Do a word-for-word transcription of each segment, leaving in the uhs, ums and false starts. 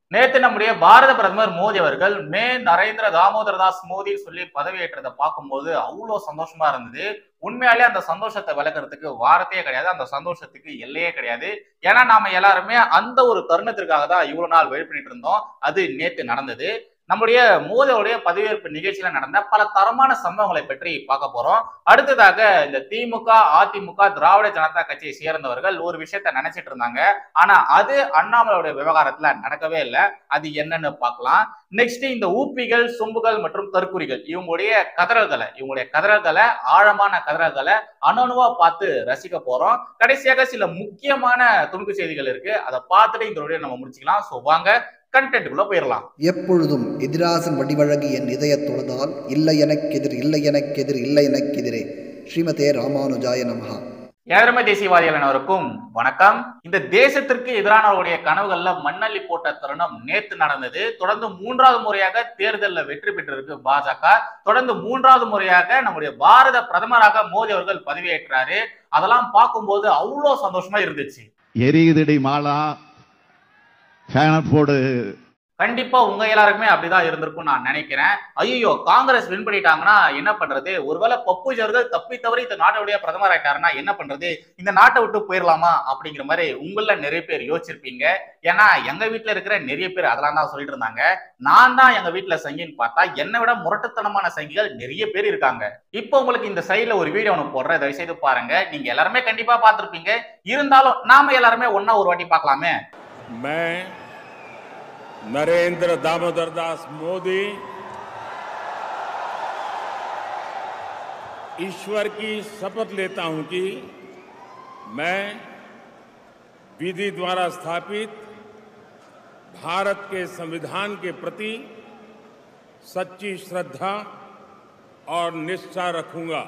நேத்து நம்முடைய பாரத பிரதமர் மோடி அவர்கள் மே நரேந்திர தாமோதர் தாஸ் மோடி சொல்லி பதவியேற்றதை பார்க்கும்போது அவ்வளவு சந்தோஷமா இருந்தது. உண்மையாலே அந்த சந்தோஷத்தை விளக்குறதுக்கு வார்த்தையே கிடையாது. அந்த சந்தோஷத்துக்கு எல்லையே கிடையாது. ஏன்னா நாம எல்லாருமே அந்த ஒரு தருணத்திற்காக தான் இவ்வளவு நாள் வெயிட் பண்ணிட்டு இருந்தோம். அது நேத்து நடந்தது. நம்முடைய மோடியோடைய பதவியேற்பு நிகழ்ச்சியில நடந்த பல தரமான சம்பவங்களை பற்றி பார்க்க போறோம். அடுத்ததாக இந்த திமுக, அதிமுக, திராவிட ஜனதா கட்சியை சேர்ந்தவர்கள் ஒரு விஷயத்த நினைச்சிட்டு இருந்தாங்க. ஆனா அது அண்ணாமலையோட விவகாரத்துல நடக்கவே இல்லை. அது என்னன்னு பார்க்கலாம். நெக்ஸ்ட் இந்த ஊப்பிகள், சொம்புகள் மற்றும் தற்குறிகள் இவங்களுடைய கதறல்களை இவங்களுடைய கதறல்களை ஆழமான கதறல்களை அணுவா பார்த்து ரசிக்க போறோம். கடைசியாக சில முக்கியமான துணுக்கு செய்திகள் இருக்கு. அதை பார்த்துட்டு இந்த நம்ம முடிச்சுக்கலாம். சோ வாங்க கண்டென்ட்குள்ள போயிடலாம். எப்பொழுதும் எதிராசன் வடிவழகு என் இதய தொழுதால் இல்லை எனக்கெதிர் இல்லை எனக்கெதிர் இல்லை எனக்கெதிரே ஸ்ரீமதே ராமானுஜாய நமஹா. ஏழமை தேசியவாதிகள் அனைவருக்கும் வணக்கம். இந்த தேசத்திற்கு எதிரானவருடைய கனவுகள்ல மண்ணள்ளி போட்ட தருணம் நேத்து நடந்தது. தொடர்ந்து மூன்றாவது முறையாக தேர்தலில் வெற்றி பெற்றிருக்கு பாஜக. தொடர்ந்து மூன்றாவது முறையாக நம்முடைய பாரத பிரதமராக மோடி அவர்கள் பதவியேற்றாரு. அதெல்லாம் பார்க்கும்போது அவ்வளவு சந்தோஷமா இருந்துச்சு. எரியுதடி மாலா போடு. கண்டிப்பா உங்க எல்லாருக்குமே அப்படிதான் இருந்திருக்கும் நான் நினைக்கிறேன். ஐயோ காங்கிரஸ் வின் பண்ணிட்டாங்கன்னா என்ன பண்றது, ஒருவேளை பப்புஜி அவர்கள் தப்பி தவறி இந்த நாட்டுடைய பிரதமர் ஆயிட்டாருன்னா என்ன பண்றது, இந்த நாட்டை விட்டு போயிடலாமா அப்படிங்கிற மாதிரி உங்கள நிறைய பேர் யோசிச்சிருப்பீங்க. ஏன்னா எங்க வீட்டுல இருக்கிற நிறைய பேர் அதெல்லாம் தான் சொல்லிட்டு இருந்தாங்க. நான் தான் எங்க வீட்டுல சங்கின்னு பார்த்தா என்னை விட முரட்டுத்தனமான சங்கிகள் நிறைய பேர் இருக்காங்க. இப்போ உங்களுக்கு இந்த சைட்ல ஒரு வீடியோ ஒன்று போடுறேன், தயவு செய்து பாருங்க. நீங்க எல்லாருமே கண்டிப்பா பார்த்திருப்பீங்க. இருந்தாலும் நாம எல்லாருமே ஒன்னா ஒரு வாட்டி பார்க்கலாமே. मैं नरेंद्र दामोदर दास मोदी ईश्वर की शपथ लेता हूं कि मैं विधि द्वारा स्थापित भारत के संविधान के प्रति सच्ची श्रद्धा और निष्ठा रखूंगा।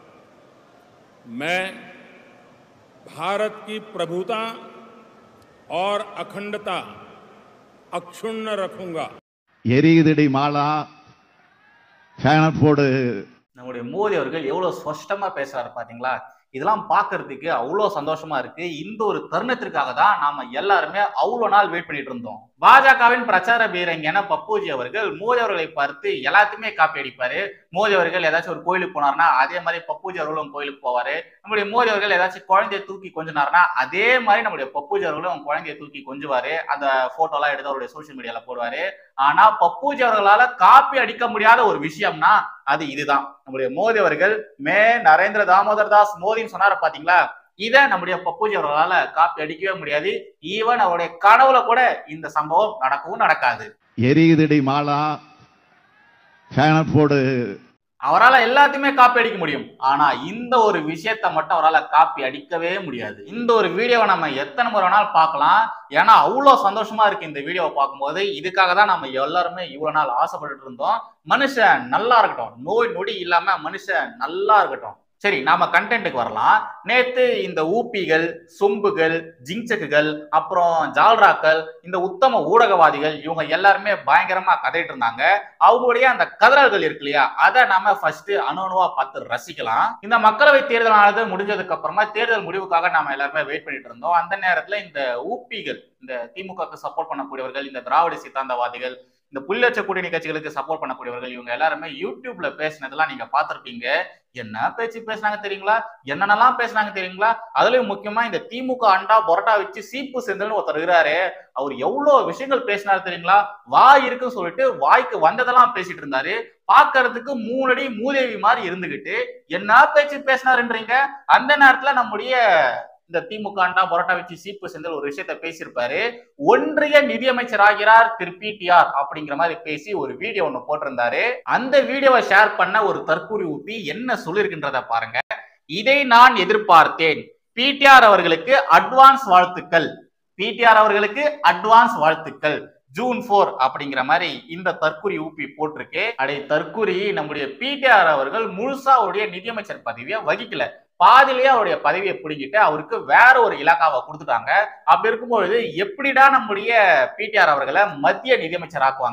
मैं भारत की प्रभुता और अखंडता अक्षुण्ण रखूंगा. எரியுதடி மாலா போடு. நம்முடைய மோடி அவர்கள் எவ்வளவு ஸ்பஷ்டமா பேசுறாரு பாத்தீங்களா? இதெல்லாம் பாக்குறதுக்கு அவ்வளவு சந்தோஷமா இருக்கு. இந்த ஒரு தருணத்திற்காக தான் நாம எல்லாருமே அவ்வளவு நாள் வெயிட் பண்ணிட்டு இருந்தோம். பாஜகவின் பிரச்சார பீரங்கென பப்புஜி அவர்கள் மோடி அவர்களை பார்த்து எல்லாத்தையுமே காப்பி அடிப்பாரு. மோடி அவர்கள் ஏதாச்சும் ஒரு கோயிலுக்கு போனார்னா அதே மாதிரி பப்புஜி அவர்களும் கோயிலுக்கு போவாரு. நம்முடைய மோடி அவர்கள் ஏதாச்சும் குழந்தைய தூக்கி கொஞ்சினார்னா அதே மாதிரி நம்முடைய பப்புஜி அவர்களும் குழந்தைய தூக்கி கொஞ்சுவாரு. அந்த போட்டோ எல்லாம் எடுத்து அவருடைய சோசியல் மீடியால போடுவாரு. ஆனா பப்புஜி அவர்களால காப்பி அடிக்க முடியாத ஒரு விஷயம்னா அது இதுதான். நம்முடைய மோடி அவர்கள் மே நரேந்திர தாமோதர் தாஸ் மோடின்னு சொன்னாரு பாத்தீங்களா, இத நம்முடைய பப்புஜி அவர்களால காப்பி அடிக்கவே முடியாது. ஈவன் அவருடைய கனவுல கூட இந்த சம்பவம் நடக்கவும் நடக்காது. எரியுதடி மாலா போடு. அவரால் எல்லாத்தையுமே காப்பி அடிக்க முடியும். ஆனா இந்த ஒரு விஷயத்த மட்டும் அவரால் காப்பி அடிக்கவே முடியாது. இந்த ஒரு வீடியோவை நம்ம எத்தனை முறை வேணாலும் பார்க்கலாம். ஏன்னா அவ்வளவு சந்தோஷமா இருக்கு இந்த வீடியோவை பார்க்கும்போது. இதுக்காக தான் நம்ம எல்லாருமே இவ்வளவு நாள் ஆசைப்பட்டு இருந்தோம். மனுஷன் நல்லா இருக்கட்டும், நோய் நொடி இல்லாம மனுஷன் நல்லா இருக்கட்டும். சரி, நாம கண்டென்ட்டுக்கு வரலாம். நேத்து இந்த ஊப்பிகள், சொம்புகள், ஜிங்சக்குகள், அப்புறம் ஜால்ராக்கள், இந்த உத்தம ஊடகவாதிகள் இவங்க எல்லாருமே பயங்கரமா கதைட்டு இருந்தாங்க. அவங்களுடைய அந்த கதறல்கள் இருக்கு இல்லையா, அதை நாம ஃபர்ஸ்ட் அணுவா பார்த்து ரசிக்கலாம். இந்த மக்களவை தேர்தலானது முடிஞ்சதுக்கு அப்புறமா தேர்தல் முடிவுக்காக நாம எல்லாருமே வெயிட் பண்ணிட்டு இருந்தோம். அந்த நேரத்துல இந்த ஊப்பிகள், இந்த திமுகவுக்கு சப்போர்ட் பண்ணக்கூடியவர்கள், இந்த திராவிட சித்தாந்தவாதிகள், இந்த புள்ளச்ச கூட்டணி கட்சிகளுக்கு சப்போர்ட் பண்ணக்கூடியவர்கள் இவங்க எல்லாருமே யூடியூப்ல பேசினதெல்லாம் நீங்க பாத்திருப்பீங்க. என்ன பேச்சு பேசினாங்க தெரியுங்களா, என்னென்னலாம் பேசினாங்க தெரியுங்களா? அதுலயும் முக்கியமா இந்த திமுக அண்டா பொரட்டா வச்சு சீப்பு செந்தில்னு ஒருத்தர் இருக்கிறாரு. அவர் எவ்வளவு விஷயங்கள் பேசினாரு தெரியுங்களா? வாய் இருக்குன்னு சொல்லிட்டு வாய்க்கு வந்ததெல்லாம் பேசிட்டு இருந்தாரு. பாக்குறதுக்கு மூணடி மூதேவி மாதிரி இருந்துகிட்டு என்ன பேச்சு பேசினாருன்றீங்க. அந்த நேரத்துல நம்முடைய இந்த திமுக அண்டா பொரட்டா வச்சு சீப்பு செந்தில் ஒரு விஷயத்த பேசியிருப்பாரு. ஒன்றிய நிதியமைச்சர் ஆகிறார் திரு பிடிஆர் அப்படிங்கிற மாதிரி பேசி ஒரு வீடியோ ஒண்ணு போட்டிருந்தாரு. அந்த வீடியோவை ஷேர் பண்ண ஒரு தற்கூரி ஊப்பி என்ன சொல்லிருக்கின்றத பாருங்க. இதை நான் எதிர்பார்த்தேன். பிடிஆர் அவர்களுக்கு அட்வான்ஸ் வாழ்த்துக்கள். பிடிஆர் அவர்களுக்கு அட்வான்ஸ் வாழ்த்துக்கள். ஜூன் போர் அப்படிங்கிற மாதிரி இந்த தற்கூரி ஊப்பி போட்டிருக்கு. அடே தற்கூரி, நம்முடைய பிடிஆர் அவர்கள் முழுசா அவருடைய நிதியமைச்சர் பதவியை வகிக்கல. பாதிலேயே அவருடைய பதவியை பிடிக்கிட்டு அவருக்கு வேற ஒரு இலாக்காவை கொடுத்துட்டாங்க. அப்படி இருக்கும்பொழுது எப்படிடா நம்முடைய பிடிஆர் அவர்களை மத்திய நிதியமைச்சர் ஆக்குவாங்க?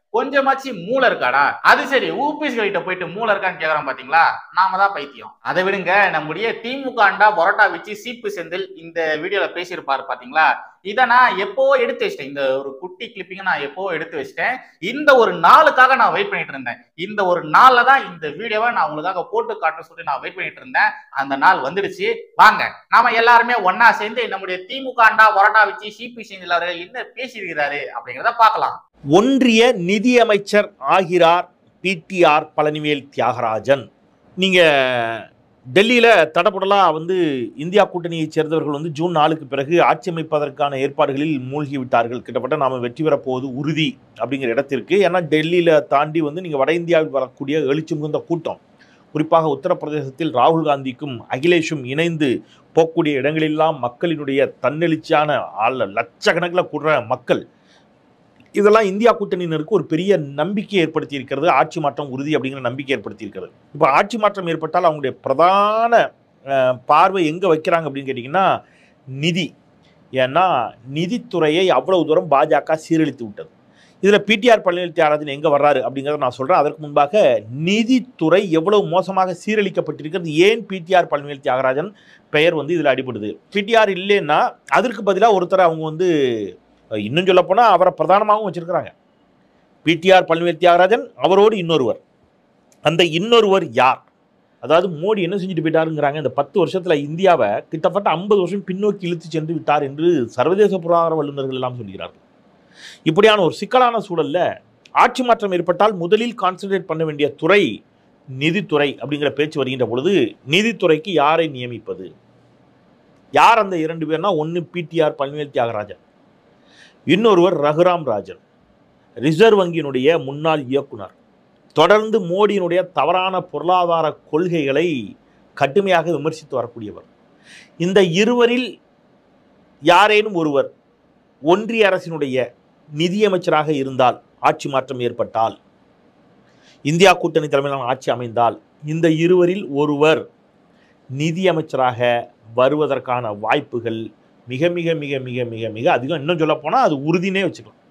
கொஞ்சமாச்சு மூளை இருக்காடா? அது சரி, ஊபிஎஸ்சி கிட்ட போயிட்டு மூளை இருக்கான்னு கேக்குறான் பாத்தீங்களா? நாம தான் பைத்தியம். அதை விடுங்க, நம்முடைய திமுக அண்டா பரோட்டா வச்சு சீப்பு செந்தில் இந்த வீடியோல பேசியிருப்பாரு பாத்தீங்களா? இதை நான் எப்போ எடுத்து வச்சிட்டேன். இந்த ஒரு குட்டி கிளிப்பிங்க நான் எப்போ எடுத்து வச்சிட்டேன். இந்த ஒரு நாளுக்காக நான் வெயிட் பண்ணிட்டு இருந்தேன். இந்த ஒரு நாள்ல தான் இந்த வீடியோவை நான் உங்களுக்காக போட்டு காட்ட சொல்லி நான் வெயிட் பண்ணிட்டு இருந்தேன். அந்த நாள் வந்துடுச்சு. வாங்க நாம எல்லாருமே ஒன்னா சேர்ந்து நம்முடைய திமுக அண்டா பரோட்டா வச்சு சீப்பு செந்தில் அவர்கள் என்ன பேசியிருக்கிறாரு அப்படிங்கிறத பார்க்கலாம். ஒன்றிய நிதியமைச்சர் ஆகிறார் பிடிஆர் பழனிவேல் தியாகராஜன். நீங்க டெல்லியில தடபுடலா வந்து இந்தியா கூட்டணியைச் சேர்ந்தவர்கள் வந்து ஜூன் நாலுக்கு பிறகு ஆட்சி அமைப்பதற்கான ஏற்பாடுகளில் மூழ்கி விட்டார்கள். கிட்டத்தட்ட நாம வெற்றி பெறப்போவது உறுதி அப்படிங்கிற இடத்திற்கு. ஏன்னா டெல்லியில தாண்டி வந்து நீங்க வட இந்தியாவில் வரக்கூடிய எழுச்சி மிகுந்த கூட்டம், குறிப்பாக உத்தரப்பிரதேசத்தில் ராகுல் காந்திக்கும் அகிலேஷும் இணைந்து போகக்கூடிய இடங்களெல்லாம் மக்களினுடைய தன்னெழுச்சியான ஆள் லட்சக்கணக்கில் கூடுற மக்கள், இதெல்லாம் இந்தியா கூட்டணியினருக்கு ஒரு பெரிய நம்பிக்கை ஏற்படுத்தி இருக்கிறது. ஆட்சி மாற்றம் உறுதி அப்படிங்கிற நம்பிக்கை ஏற்படுத்தி இருக்கிறது. இப்போ ஆட்சி மாற்றம் ஏற்பட்டால் அவங்களுடைய பிரதான பார்வை எங்கே வைக்கிறாங்க அப்படின்னு கேட்டிங்கன்னா நிதி. ஏன்னா நிதித்துறையை அவ்வளவு தூரம் பாஜக சீரழித்து விட்டது. இதில் பிடிஆர் பழனிவேல் தியாகராஜன் எங்கே வர்றாரு அப்படிங்கிறத நான் சொல்கிறேன். அதற்கு முன்பாக நிதித்துறை எவ்வளவு மோசமாக சீரழிக்கப்பட்டிருக்கிறது, ஏன் பிடிஆர் பழனிவேல் தியாகராஜன் பெயர் வந்து இதில் அடிபடுது. பிடிஆர் இல்லைன்னா அதற்கு பதிலாக ஒருத்தர் அவங்க வந்து இன்னும் சொல்ல போனால் அவரை பிரதானமாகவும் வச்சிருக்கிறாங்க. பிடிஆர் பழனிவேல் தியாகராஜன், அவரோடு இன்னொருவர். அந்த இன்னொருவர் யார்? அதாவது மோடி என்ன செஞ்சுட்டு போயிட்டாருங்கிறாங்க, இந்த பத்து வருஷத்துல இந்தியாவை கிட்டத்தட்ட ஐம்பது வருஷம் பின்னோக்கி இழுத்து சென்று விட்டார் என்று சர்வதேச பொருளாதார வல்லுநர்கள் எல்லாம் சொல்கிறார்கள். இப்படியான ஒரு சிக்கலான சூழல்ல ஆட்சி மாற்றம் ஏற்பட்டால் முதலில் கான்சென்ட்ரேட் பண்ண வேண்டிய துறை நிதித்துறை அப்படிங்கிற பேச்சு வருகின்ற பொழுது நிதித்துறைக்கு யாரை நியமிப்பது? யார் அந்த இரண்டு பேர்னா, ஒன்று பிடிஆர் பழனிவேல் தியாகராஜன், இன்னொருவர் ரகுராம் ராஜன், ரிசர்வ் வங்கியினுடைய முன்னாள் இயக்குனர். தொடர்ந்து மோடியினுடைய தவறான பொருளாதார கொள்கைகளை கடுமையாக விமர்சித்து வரக்கூடியவர். இந்த இருவரில் யாரேனும் ஒருவர் ஒன்றிய அரசினுடைய நிதியமைச்சராக இருந்தால், ஆட்சி மாற்றம் ஏற்பட்டால், இந்தியா கூட்டணி தலைமையிலான ஆட்சி அமைந்தால், இந்த இருவரில் ஒருவர் நிதியமைச்சராக வருவதற்கான வாய்ப்புகள் மிக மிக மிக மிக மிக மிக அதிகம். இன்னும் சொல்ல போனா அது உறுதினே வச்சுக்கலாம்.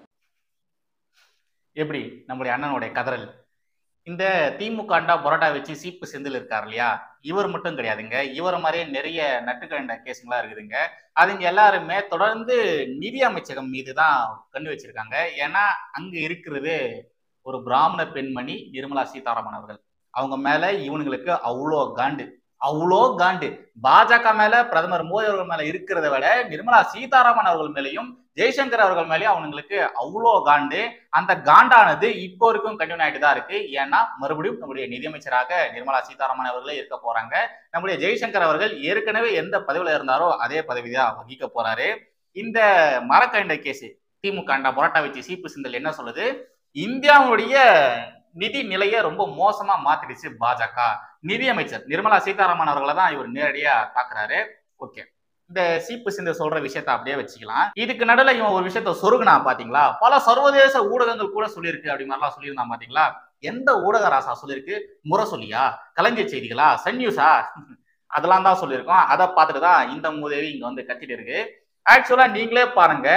எப்படி நம்முடைய அண்ணனுடைய கதறல். இந்த திமுக அண்டா பரோட்டா வச்சு சீப்பு செந்தில் இருக்காரு இல்லையா, இவர் மட்டும் கிடையாதுங்க. இவர் மாதிரியே நிறைய நட்டுக்கண்ட கேஸுங்களா இருக்குதுங்க. அதுங்க எல்லாருமே தொடர்ந்து நிதி அமைச்சகம் மீது தான் கண்ணு வச்சிருக்காங்க. ஏன்னா அங்க இருக்கிறது ஒரு பிராமண பெண்மணி நிர்மலா சீதாராமன் அவர்கள். அவங்க மேல இவனுங்களுக்கு அவ்வளோ காண்டு, அவ்வளோ காண்டு. பாஜக மேல பிரதமர் மோடி அவர்கள் மேல இருக்கிறத விட நிர்மலா சீதாராமன் அவர்கள் மேலேயும் ஜெய்சங்கர் அவர்கள் மேலேயும் அவங்களுக்கு அவ்வளோ காண்டு. அந்த காண்டானது இப்போ வரைக்கும் கண்டினியூ ஆகிட்டு தான் இருக்கு. ஏன்னா மறுபடியும் நம்முடைய நிதியமைச்சராக நிர்மலா சீதாராமன் அவர்களே இருக்க போறாங்க. நம்முடைய ஜெய்சங்கர் அவர்கள் ஏற்கனவே எந்த பதவியில இருந்தாரோ அதே பதவி தான் வகிக்க போறாரு. இந்த மரக்கண்ட கேஸ் திமுக அண்டா பரோட்டா வச்சு சீப்பு செந்தில் என்ன சொல்லுது, இந்தியாவுடைய நிதி நிலையை ரொம்ப மோசமா மாத்திடுச்சு பாஜக. நிதியமைச்சர் நிர்மலா சீதாராமன் அவர்களை தான் இவர் நேரடியா தாக்குறாரு. ஓகே, இந்த சீப்பு செந்தில் சொல்ற விஷயத்த அப்படியே வச்சுக்கலாம். இதுக்கு நடுவில் இவன் ஒரு விஷயத்த சொருகுனா பாத்தீங்களா, பல சர்வதேச ஊடகங்கள் கூட சொல்லியிருக்கு அப்படி மாதிரிலாம் சொல்லியிருந்தான் பாத்தீங்களா. எந்த ஊடக ராசா சொல்லியிருக்கு? முரசொலியா, கலைஞர் செய்திகளா, சன் நியூஸா, அதெல்லாம் தான் சொல்லியிருக்கோம். அதை பார்த்துட்டு தான் இந்த மூதேவி இங்க வந்து கத்திட்டு இருக்கு. ஆக்சுவலா நீங்களே பாருங்க,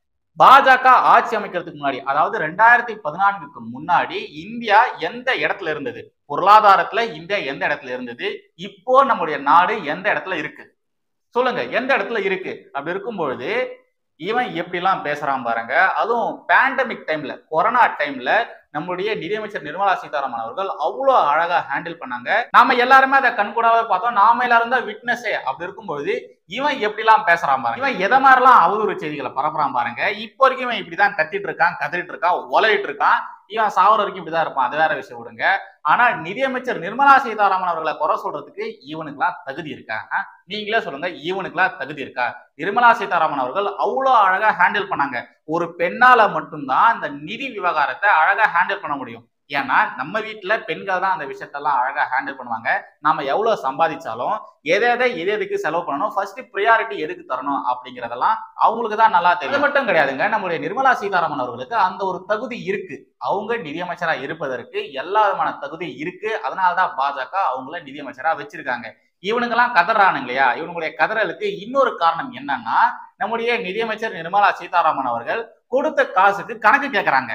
பாஜக ஆட்சி அமைக்கிறதுக்கு முன்னாடி, அதாவது ரெண்டாயிரத்தி பதினான்குக்கு முன்னாடி இந்தியா எந்த இடத்துல இருந்தது, பொருளாதாரத்துல இந்தியா எந்த இடத்துல இருந்தது, இப்போ நம்முடைய நாடு எந்த இடத்துல இருக்கு சொல்லுங்க, எந்த இடத்துல இருக்கு? அப்படி இருக்கும் பொழுது இவன் எப்படிலாம் பேசுறான் பாருங்க. அதுவும் பேண்டமிக் டைம்ல, கொரோனா டைம்ல நம்முடைய நிதியமைச்சர் நிர்மலா சீதாராமன் அவர்கள் அவ்வளோ அழகா ஹேண்டில் பண்ணாங்க. நாம எல்லாருமே அதை கண்கூடாவே பார்த்தோம். நாம எல்லாரும் தான் விட்னஸே. அப்படி இருக்கும்பொழுது இவன் எப்படிலாம் பேசுறான் பாருங்க, இவன் எதை மாதிரிலாம் அவதூறு செய்திகளை பரப்புறான் பாருங்க. இப்போ வரைக்கும் இவன் இப்படிதான் கத்திட்டு இருக்கான், கத்திட்டு இருக்கான், உலகிட்டு இருக்கான். இவன் சாவர வரைக்கும் இப்படிதான் இருப்பான், அது வேற விஷயம் விடுங்க. ஆனா நிதியமைச்சர் நிர்மலா சீதாராமன் அவர்களை குறை சொல்றதுக்கு இவனுக்குலாம் தகுதி இருக்கா? நீங்களே சொல்லுங்க, இவனுக்குலாம் தகுதி இருக்கா? நிர்மலா சீதாராமன் அவர்கள் அவ்வளோ அழகா ஹேண்டில் பண்ணாங்க. ஒரு பெண்ணால மட்டும்தான் இந்த நிதி விவகாரத்தை அழகா ஹேண்டில் பண்ண முடியும். ஏன்னா நம்ம வீட்டுல பெண்கள் தான் அந்த விஷயத்தெல்லாம் அழகா ஹேண்டில் பண்ணுவாங்க. நாம எவ்வளவு சம்பாதிச்சாலும் எதை எதை எது எதுக்கு செலவு பண்ணணும், ஃபர்ஸ்ட் ப்ரியாரிட்டி எதுக்கு தரணும் அப்படிங்கறதெல்லாம் அவங்களுக்கு தான் நல்லா தெரியும். மட்டும் கிடையாதுங்க, நம்முடைய நிர்மலா சீதாராமன் அவர்களுக்கு அந்த ஒரு தகுதி இருக்கு. அவங்க நிதியமைச்சரா இருப்பதற்கு எல்லா விதமான தகுதி இருக்கு. அதனாலதான் பாஜக அவங்கள நிதியமைச்சரா வச்சிருக்காங்க. இவனுங்கெல்லாம் கதறானுங்க இல்லையா, இவனுடைய கதறலுக்கு இன்னொரு காரணம் என்னன்னா, நம்முடைய நிதியமைச்சர் நிர்மலா சீதாராமன் அவர்கள் கொடுத்த காசுக்கு கணக்கு கேட்கறாங்க.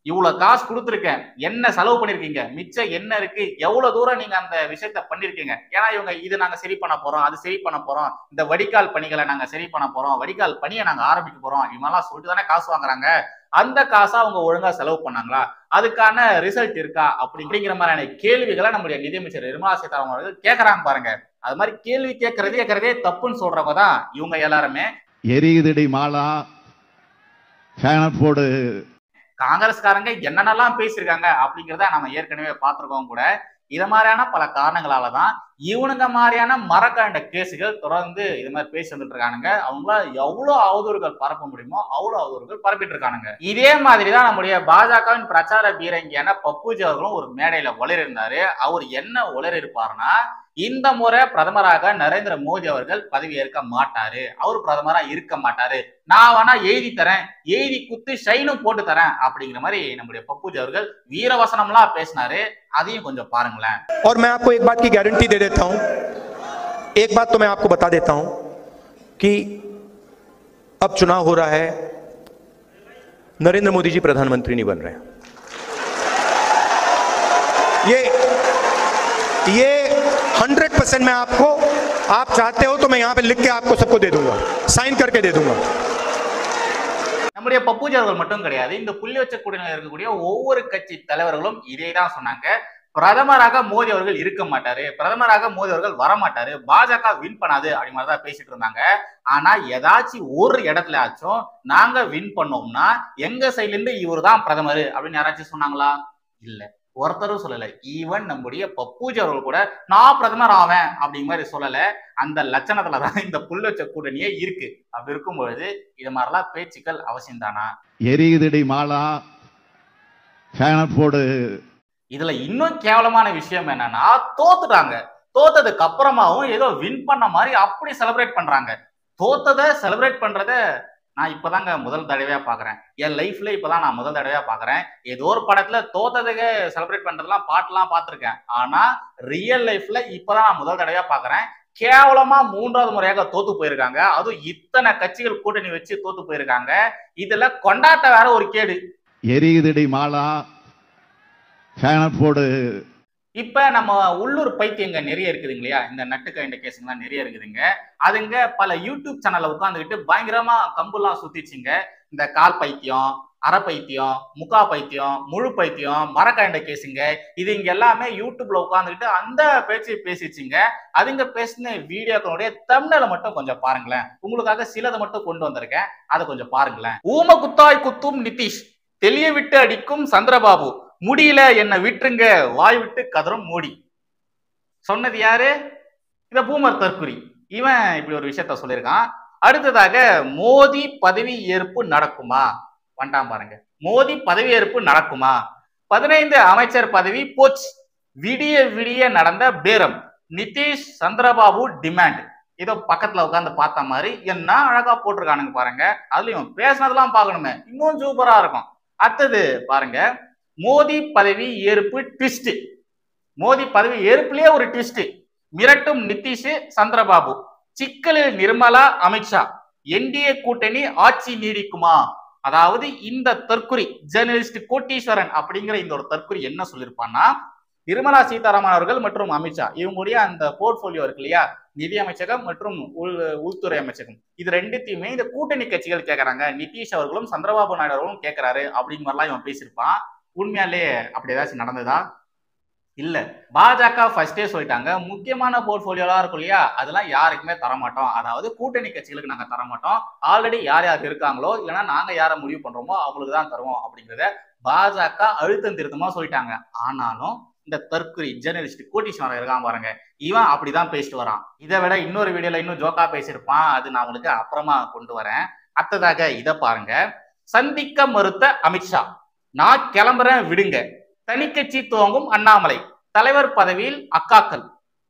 இவ்வளவு காசு கொடுத்துருக்கேன், என்ன செலவு பண்ணிருக்கீங்க, மிச்சம் என்ன இருக்கு, எவ்வளவு தூரம் நீங்க அந்த விஷயத்த பண்ணிருக்கீங்க. ஏன்னா இவங்க இது நாங்க சரி பண்ண போறோம், அது சரி பண்ண போறோம், இந்த வடிகால் பணிகளை நாங்க சரி பண்ண போறோம், வடிகால் பணியை நாங்க ஆரம்பிக்க போறோம், இவங்கெல்லாம் சொல்லிட்டு தானே காசு வாங்குறாங்க. அந்த காசை அவங்க ஒழுங்கா செலவு பண்ணாங்களா, அதுக்கான ரிசல்ட் இருக்கா அப்படிங்கிற மாதிரியான கேள்விகளை நம்முடைய நிதியமைச்சர் நிர்மலா சீதாராமன் அவர்கள் கேட்கறாங்க பாருங்க. அது மாதிரி கேள்வி கேட்கறதே கேட்கறதே தப்புன்னு சொல்றவங்க தான் இவங்க எல்லாருமே. எரியுதடி மாலா ஃபேனை போடு. காங்கிரஸ்காரங்க என்னென்னலாம் பேசியிருக்காங்க அப்படிங்கிறத நம்ம ஏற்கனவே பார்த்திருக்கோம் கூட. இத மாதிரியான பல காரணங்களாலதான் இவனுங்க மாதிரியான மரக்காண்ட கேசுகள் தொடர்ந்து இது மாதிரி பேசி வந்துட்டு இருக்கானுங்க. அவங்களால எவ்வளவு அவதூறுகள் பரப்ப முடியுமோ அவ்வளவு அவதூறுகள் பரப்பிட்டு இருக்கானுங்க. இதே மாதிரிதான் நம்முடைய பாஜகவின் பிரச்சார பீரங்கியான பப்புஜி அவர்களும் ஒரு மேடையில உளறி இருந்தாரு. அவர் என்ன உளறி இருப்பாருன்னா, இந்த முறை பிரதமராக நரேந்திர மோடி அவர்கள் பதவி ஏற்க மாட்டாரு, அவர் பிரதமரா இருக்க மாட்டாரு, நான் வேணா எழுதி தரேன், எழுதி குத்து ஷைனும் போட்டு தரேன் அப்படிங்கிற மாதிரி நம்முடைய பப்புஜி அவர்கள் வீரவசனம்லாம் பேசினாரு. அதையும் கொஞ்சம் பாருங்களேன். और मैं आपको एक बात की गारंटी दे देता हूं, एक बात तो मैं आपको बता देता हूं कि अब चुनाव हो रहा है, नरेंद्र मोदी जी प्रधानमंत्री नहीं बन रहे हैं। ये ये हंड्रेड परसेंट मैं आपको, आप चाहते हो तो मैं यहां पे लिख के आपको सबको दे दूंगा, साइन करके दे दूंगा. நம்முடைய பப்புஜி அவர்கள் மட்டும் கிடையாது, இந்த புள்ளி வச்ச கூட்டணியில் இருக்கக்கூடிய ஒவ்வொரு கட்சி தலைவர்களும் இதே தான் சொன்னாங்க. பிரதமராக மோடி அவர்கள் இருக்க மாட்டாரு, பிரதமராக மோடி அவர்கள் வரமாட்டாரு, பாஜக வின் பண்ணாது அப்படி மாதிரிதான் பேசிட்டு இருந்தாங்க. ஆனா ஏதாச்சும் ஒரு இடத்துல ஆச்சும் நாங்க வின் பண்ணோம்னா எங்க சைட்ல இருந்து இவர் தான் பிரதமர் அப்படின்னு யாராச்சும் சொன்னாங்களா? இல்ல, ஒருத்தரும் சொல்லல. ஈவன் நம்முடைய பப்புஜி அவர்கள் கூட நான் பிரதமர் ஆவேன் அப்படிங்கிற மாதிரி சொல்லல. அந்த லட்சணத்துலதான் இந்த புல் வச்ச கூட்டணியே இருக்கு. அப்படி இருக்கும் பொழுது இது மாதிரிலாம் பேச்சுக்கள் அவசியம் தானா? எரியுதடி மாலா ஃபேனை போடு. இதுல இன்னும் கேவலமான விஷயம் என்னன்னா, தோத்துட்டாங்க, தோத்ததுக்கு அப்புறமாவும் ஏதோ வின் பண்ண மாதிரி அப்படி செலிப்ரேட் பண்றாங்க. தோத்ததை செலிப்ரேட் பண்றத நான் இப்பதாங்க முதல் தடவையா பாக்குறேன். என் லைஃப்ல இப்பதான் நான் முதல் தடவையா பாக்குறேன். ஏதோ ஒரு படத்துல தோத்ததுக்கு செலிப்ரேட் பண்றதுலாம் பாட்டுலாம் பார்த்திருக்கேன். ஆனா ரியல் லைஃப்ல இப்பதான் நான் முதல் தடவையா பாக்குறேன். கேவலமா மூன்றாவது முறையாக தோத்து போயிருக்காங்க. அதுவும் இத்தனை கட்சிகள் கூட்டணி வச்சு தோத்து போயிருக்காங்க. இதுல கொண்டாட்ட வேற ஒரு கேடு. எரியுதடி மாலா ஃபேனை போடு. இப்ப நம்ம உள்ளூர் பைத்தியங்க நிறைய இருக்குதுங்க இல்லையா, இந்த நட்டுக்கைண்ட கேஸுங்கெல்லாம் நிறைய இருக்குதுங்க. அதுங்க பல யூடியூப் சேனல்ல உட்காந்துக்கிட்டு பயங்கரமா கம்புலாம் சுத்திச்சுங்க. இந்த கால் பைத்தியம், அரை பைத்தியம், முக்கா பைத்தியம், முழு பைத்தியம், மரக்காண்ட கேஸுங்க, இது இங்க எல்லாமே யூடியூப்ல உட்காந்துக்கிட்டு அந்த பேச்சு பேசிச்சுங்க. அதுங்க பேசின வீடியோக்களுடைய தம்ப்நெயிலை மட்டும் கொஞ்சம் பாருங்களேன். உங்களுக்காக சிலதை மட்டும் கொண்டு வந்திருக்கேன், அதை கொஞ்சம் பாருங்களேன். ஊம குத்தாய் குத்தும் நிதிஷ், தெளிய விட்டு அடிக்கும் சந்திரபாபு, முடியல என்ன விட்டுருங்க வாய் விட்டு கதரும் மோடி. சொன்னது யாரு? இந்த பூமர் தற்குறி. இவன் இப்படி ஒரு விஷயத்த சொல்லியிருக்கான். அடுத்ததாக மோடி பதவி ஏற்பு நடக்குமா? வண்டாம் பாருங்க. மோடி பதவி ஏற்பு நடக்குமா? பதினைந்து அமைச்சர் பதவி போச்சு, விடிய விடிய நடந்த பேரம், நிதிஷ் சந்திரபாபு டிமாண்ட். இதோ பக்கத்துல உட்காந்து பார்த்த மாதிரி என்ன அழகா போட்டிருக்கானுங்க பாருங்க. அதுல இவன் பேசினதெல்லாம் பார்க்கணுமே, இன்னும் சூப்பரா இருக்கும். அடுத்தது பாருங்க, மோடி பதவி ஏற்பு ட்விஸ்ட். மோடி பதவி ஏற்புலயே ஒரு ட்விஸ்ட். மிரட்டும் நிதிஷ் சந்திரபாபு, சிக்கலில் நிர்மலா அமித்ஷா, என்டிஏ கூட்டணி ஆட்சி நீடிக்குமா? அதாவது இந்த தற்குறி ஜேர்னலிஸ்ட் கோட்டீஸ்வரன் அப்படிங்கிற இந்த ஒரு தற்குறி என்ன சொல்லியிருப்பான்னா, நிர்மலா சீதாராமன் அவர்கள் மற்றும் அமித்ஷா இவங்களுடைய அந்த போர்ட்போலியோ இருக்கு இல்லையா, நிதி அமைச்சகம் மற்றும் உள் உள்துறை அமைச்சகம், இது ரெண்டுத்தையுமே இந்த கூட்டணி கட்சிகள் கேட்கறாங்க. நிதிஷ் அவர்களும் சந்திரபாபு நாயுடு அவர்களும் கேட்கிறாரு அப்படிங்கிற மாதிரிலாம் இவன் பேசியிருப்பான். உண்மையாலே அப்படி ஏதாச்சும் நடந்ததா? இல்ல. பாஜக ஃபர்ஸ்டே சொல்லிட்டாங்க, முக்கியமான போர்ட்போலியோலாம் இருக்கும் இல்லையா, அதெல்லாம் யாருக்குமே தரமாட்டோம், அதாவது கூட்டணி கட்சிகளுக்கு நாங்க தரமாட்டோம், ஆல்ரெடி யார் யார் இருக்காங்களோ இல்லைன்னா நாங்க யாரை முடிவு பண்றோமோ அவங்களுக்கு தான் தருவோம் அப்படிங்கிறத பாஜக அழுத்தம் திருத்தமா சொல்லிட்டாங்க. ஆனாலும் இந்த தற்குறி ஜேர்னலிஸ்ட் கோட்டீஸ்வரன் இருக்கான் பாருங்க, இவன் அப்படிதான் பேசிட்டு வரான். இதை விட இன்னொரு வீடியோல இன்னும் ஜோக்கா பேசியிருப்பான், அது நான் உங்களுக்கு அப்புறமா கொண்டு வரேன். அடுத்ததாக இதை பாருங்க, சந்திக்க மறுத்த அமித்ஷா, நான் கிளம்புறேன் விடுங்க, தனிக்கட்சி துவங்கும் அண்ணாமலை, தலைவர் பதவியில் அக்காக்கள்.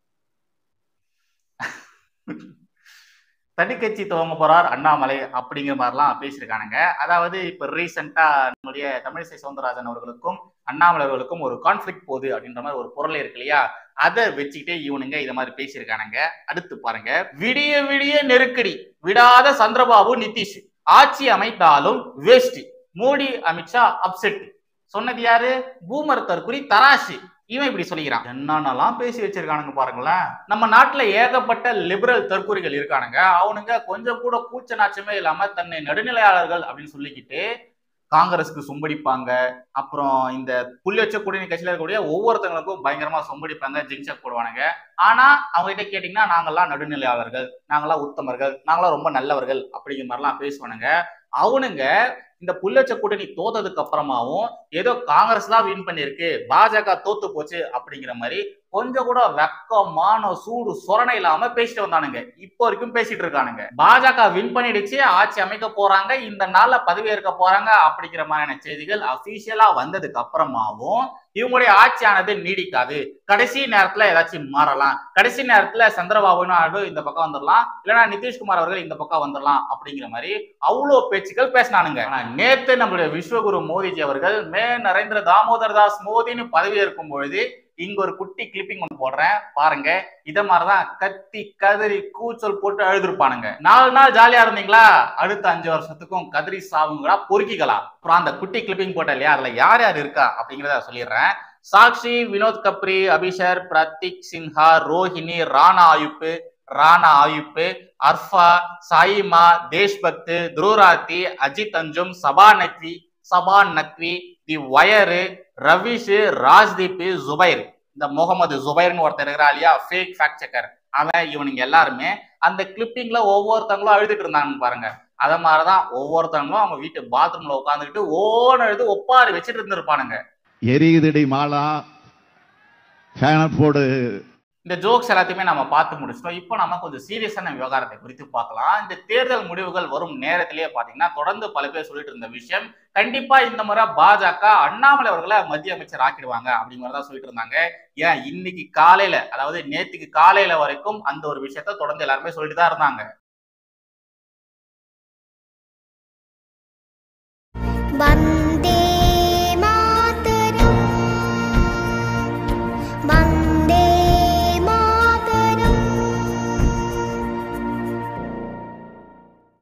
தனிக்கட்சி துவங்க போறார் அண்ணாமலை அப்படிங்கிற மாதிரிலாம் பேசியிருக்கானுங்க. அதாவது இப்ப ரீசெண்டா நம்முடைய தமிழிசை சவுந்தரராஜன் அவர்களுக்கும் அண்ணாமலை அவர்களுக்கும் ஒரு கான்ஃபிளிக்ட் போகுது அப்படின்ற மாதிரி ஒரு பொருள் இருக்கு இல்லையா, அதை வச்சுக்கிட்டே இவனுங்க இதை மாதிரி பேசியிருக்கானுங்க. அடுத்து பாருங்க, விடிய விடிய நெருக்கடி விடாத சந்திரபாபு நிதிஷ், ஆட்சி அமைத்தாலும் வேஸ்ட், மோடி அமித்ஷா அப்செட். சொன்னது யாரு? பூமர் தற்குறி தராசு. இவன் இப்படி சொல்லிக்கிறான். என்னென்னலாம் பேசி வச்சிருக்கானுங்க பாருங்களேன். நம்ம நாட்டுல ஏகப்பட்ட லிபரல் தற்குறிகள் இருக்கானுங்க. அவனுங்க கொஞ்சம் கூட கூச்ச நாச்சமே இல்லாம தன்னை நடுநிலையாளர்கள் அப்படின்னு சொல்லிக்கிட்டு காங்கிரஸ்க்கு சொம்படிப்பாங்க. அப்புறம் இந்த புள்ளி வச்ச கூட்டணி கட்சியில இருக்கக்கூடிய ஒவ்வொருத்தங்களுக்கும் பயங்கரமா சொம்படிப்பாங்க, ஜிங்சக் போடுவானுங்க. ஆனா அவங்க கிட்ட கேட்டீங்கன்னா நாங்கெல்லாம் நடுநிலையாளர்கள், நாங்கெல்லாம் உத்தமர்கள், நாங்களாம் ரொம்ப நல்லவர்கள் அப்படிங்கிற மாதிரிலாம் பேசுவானுங்க. அவனுங்க இந்த புள்ளச்ச கூட்டணி தோத்ததுக்கு அப்புறமாவும் ஏதோ காங்கிரஸ் தான் வின் பண்ணிருக்கு, பாஜக தோத்து போச்சு அப்படிங்கிற மாதிரி கொஞ்சம் கூட வெக்கமான சூடு சொரணை இல்லாம பேசிட்டு வந்தானுங்க. இப்போ வரைக்கும் பேசிட்டு இருக்கானுங்க. பாஜக வின் பண்ணிடுச்சு, ஆட்சி அமைக்க போறாங்க, இந்த நாள்ல பதவியேற்க போறாங்க அப்படிங்கிற மாதிரியான செய்திகள் அபிஷியலா வந்ததுக்கு அப்புறமாவும் இவங்களுடைய ஆட்சியானது நீடிக்காது, கடைசி நேரத்துல ஏதாச்சும் மாறலாம், கடைசி நேரத்துல சந்திரபாபு நாயுடு இந்த பக்கம் வந்துடலாம், இல்லைன்னா நிதிஷ்குமார் அவர்கள் இந்த பக்கம் வந்துடலாம் அப்படிங்கிற மாதிரி அவ்வளவு பேச்சுக்கள் பேசினானுங்க. ஆனா நேத்து நம்மளுடைய விஸ்வகுரு மோடிஜி அவர்கள் மே நரேந்திர தாமோதர் தாஸ் மோடின்னு பதவியேற்கும் பொழுது இங்க ஒரு குட்டி கிளிப்பிங் ஒன்று போடுறேன் பாருங்க. இத மாதிரிதான் கத்தி கதறி கூச்சல் போட்டு அழுதுருப்பானுங்க. நாலு நாள் ஜாலியா இருந்தீங்களா, அடுத்த அஞ்சு வருஷத்துக்கும் கதறி சாவுங்களா பொறுக்கிக்கலாம். அப்புறம் அந்த குட்டி கிளிப்பிங் போட்ட இல்லையா, அதுல யார் யார் இருக்கா அப்படிங்கிறத சொல்லிடுறேன். சாக்ஷி, வினோத் கப்ரி, அபிஷர், பிரதீக் சின்ஹா, ரோஹிணி, ராணா ஆயுப்பு, ராணா ஆயுப்பு, அர்ஃபா, சாயிமா, தேஷ்பக்து, துருராத்தி, அஜித் அஞ்சும், சபா நக்வி, சபா நக்வி, தி வயரு, ரவிஷ், ராஜ்தீப், ஜுபைர், இந்த முகமது ஜுபைர்னு ஒருத்தர் இருக்கிறா இல்லையா, ஃபேக் ஃபேக்ட் செக்கர், அவன் இவனுங்க எல்லாருமே அந்த கிளிப்பிங்ல ஒவ்வொருத்தவங்களும் அழுதுட்டு இருந்தாங்க பாருங்க. அத மாதிரிதான் ஒவ்வொருத்தவங்களும் அவங்க வீட்டு பாத்ரூம்ல உட்காந்துக்கிட்டு ஓன எழுது ஒப்பாரி வச்சுட்டு இருந்திருப்பானுங்க. எரியுதடி மாலா, ஃபேனை போடு. இந்த ஜோக்ஸ் எல்லாத்தையுமே நம்ம பார்த்து முடிச்சிட்டோம். இப்போ நம்ம கொஞ்சம் சீரியஸான விவகாரத்தை குறித்து பார்க்கலாம். இந்த தேர்தல் முடிவுகள் வரும் நேரத்திலேயே பாத்தீங்கன்னா தொடர்ந்து பல பேர் சொல்லிட்டு இருந்த விஷயம், கண்டிப்பா இந்த முறை பாஜக அண்ணாமலை அவர்களை மத்திய அமைச்சர் ஆக்கிடுவாங்க அப்படிங்கிறதா சொல்லிட்டு இருந்தாங்க. ஏன் இன்னைக்கு காலையில, அதாவது நேற்றுக்கு காலையில வரைக்கும் அந்த ஒரு விஷயத்த தொடர்ந்து எல்லாருமே சொல்லிட்டு தான் இருந்தாங்க. Bye.